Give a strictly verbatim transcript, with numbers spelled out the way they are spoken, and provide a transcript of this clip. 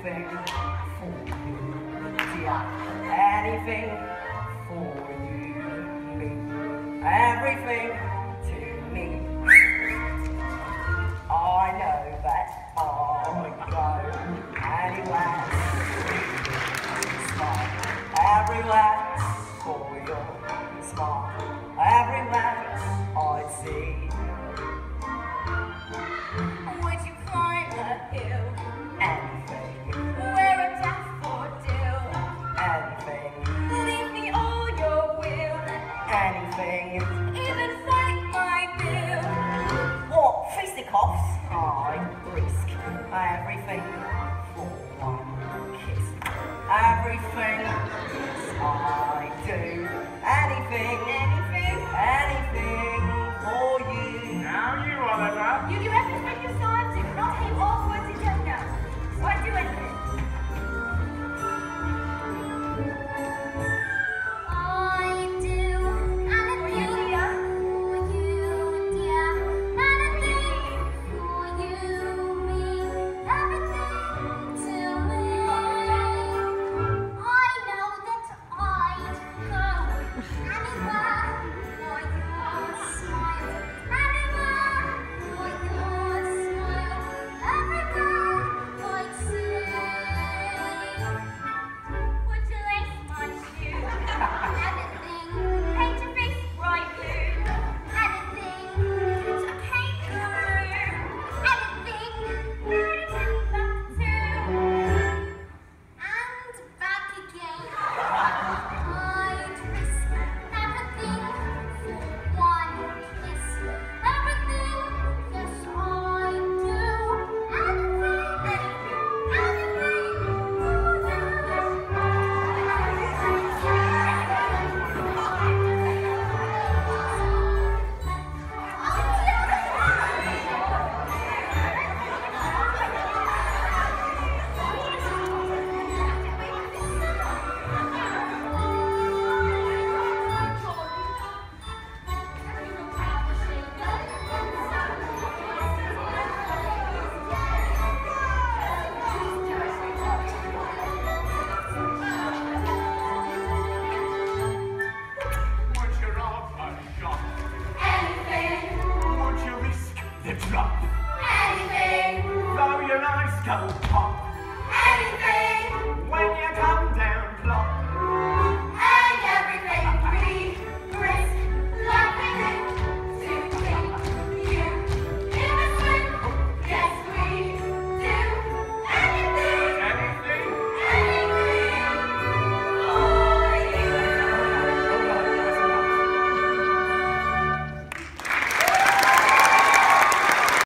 anything for you, dear. Anything for you, me. Everything to me. I know that I'll go anywhere. Smile everywhere for your smile. Everywhere I'd see. Would you climb the hill? Anything, Wear a daffodil? anything, Leave me all your will? anything. Even fight my bill? What fisticuffs I risk? Everything for one kiss. Everything I do. Anything, Anything? anything for you. Now you, Oliver. You give everything you start to, not hate all the words you don't know. So I do anything. I do anything for you, dear. Anything for you, me. Everything to me. I know that I'd go anywhere for your smile. Anywhere for your smile. Everywhere I'd say. Would you lace my shoe? Anything. Paint your face bright blue. Anything. Put a kangaroo. Anything. Anything back too. And back again. I'd risk everything for one kiss. Everything, yes I do. Anything, anything, Would you rob a shop? anything, Would you risk the drop? anything. Though your eyes go